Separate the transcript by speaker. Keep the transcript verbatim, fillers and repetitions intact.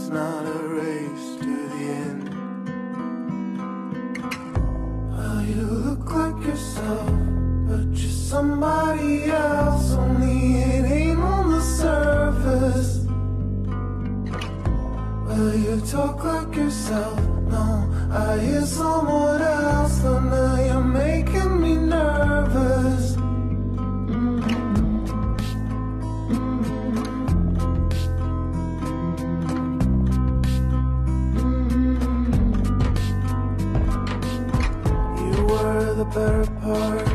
Speaker 1: it's not a race to the end. Well, you look like yourself, but you're somebody else, only it ain't on the surface. Well, you talk like yourself, no, I hear someone else, though now you're making me nervous. You were the better part